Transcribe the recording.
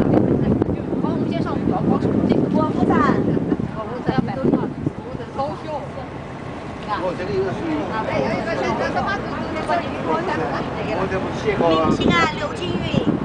帮我们介绍光是这个国服展， 我们要摆多少？高效。 我这里有个属于。 有一个现在什么？ 我这不写过。 明星啊，刘青云。